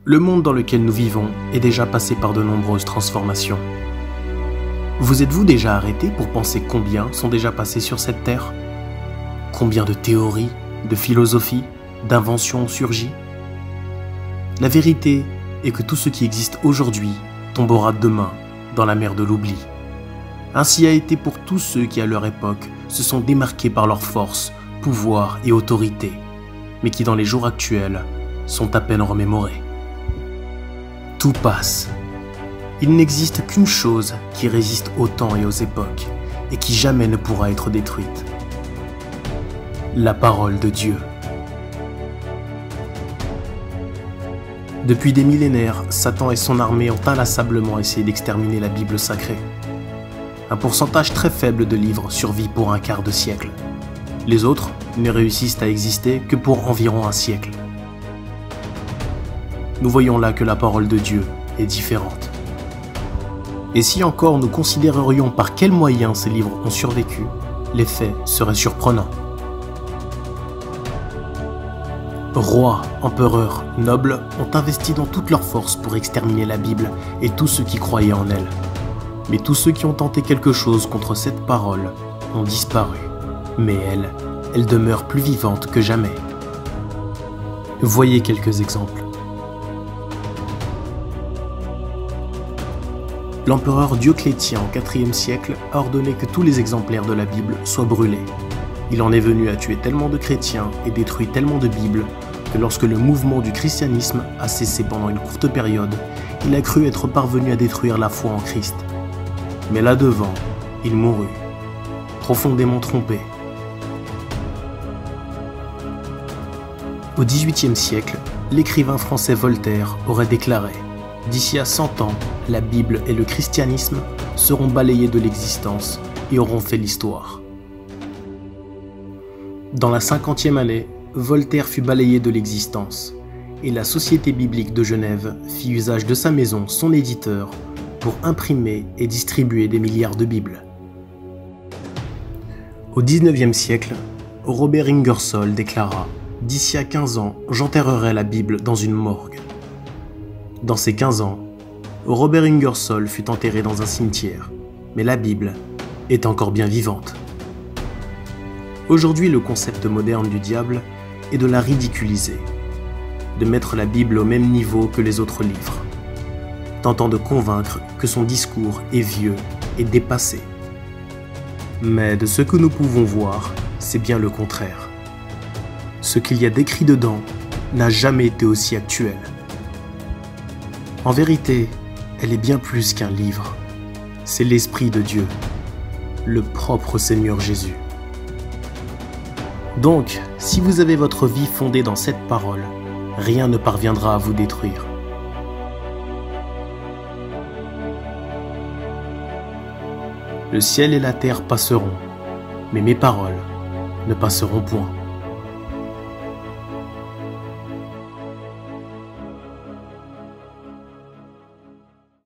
Le monde dans lequel nous vivons est déjà passé par de nombreuses transformations. Vous êtes-vous déjà arrêté pour penser combien sont déjà passés sur cette terre? Combien de théories, de philosophies, d'inventions ont surgi? La vérité est que tout ce qui existe aujourd'hui tombera demain dans la mer de l'oubli. Ainsi a été pour tous ceux qui à leur époque se sont démarqués par leur force, pouvoir et autorité, mais qui dans les jours actuels sont à peine remémorés. Tout passe. Il n'existe qu'une chose qui résiste au temps et aux époques, et qui jamais ne pourra être détruite. La parole de Dieu. Depuis des millénaires, Satan et son armée ont inlassablement essayé d'exterminer la Bible sacrée. Un pourcentage très faible de livres survit pour un quart de siècle. Les autres ne réussissent à exister que pour environ un siècle. Nous voyons là que la parole de Dieu est différente. Et si encore nous considérerions par quels moyens ces livres ont survécu, l'effet serait surprenant. Rois, empereurs, nobles ont investi dans toute leur force pour exterminer la Bible et tous ceux qui croyaient en elle. Mais tous ceux qui ont tenté quelque chose contre cette parole ont disparu. Mais elle demeure plus vivante que jamais. Voyez quelques exemples. L'empereur Dioclétien au IVe siècle a ordonné que tous les exemplaires de la Bible soient brûlés. Il en est venu à tuer tellement de chrétiens et détruit tellement de Bibles que lorsque le mouvement du christianisme a cessé pendant une courte période, il a cru être parvenu à détruire la foi en Christ. Mais là-devant, il mourut, profondément trompé. Au XVIIIe siècle, l'écrivain français Voltaire aurait déclaré « D'ici à 100 ans, la Bible et le christianisme seront balayés de l'existence et auront fait l'histoire. » Dans la 50e année, Voltaire fut balayé de l'existence et la Société biblique de Genève fit usage de sa maison, son éditeur, pour imprimer et distribuer des milliards de Bibles. Au XIXe siècle, Robert Ingersoll déclara « D'ici à 15 ans, j'enterrerai la Bible dans une morgue. » Dans ces 15 ans, Robert Ingersoll fut enterré dans un cimetière, mais la Bible est encore bien vivante. Aujourd'hui, le concept moderne du diable est de la ridiculiser, de mettre la Bible au même niveau que les autres livres, tentant de convaincre que son discours est vieux et dépassé. Mais de ce que nous pouvons voir, c'est bien le contraire. Ce qu'il y a d'écrit dedans n'a jamais été aussi actuel. En vérité, elle est bien plus qu'un livre. C'est l'Esprit de Dieu, le propre Seigneur Jésus. Donc, si vous avez votre vie fondée dans cette parole, rien ne parviendra à vous détruire. Le ciel et la terre passeront, mais mes paroles ne passeront point.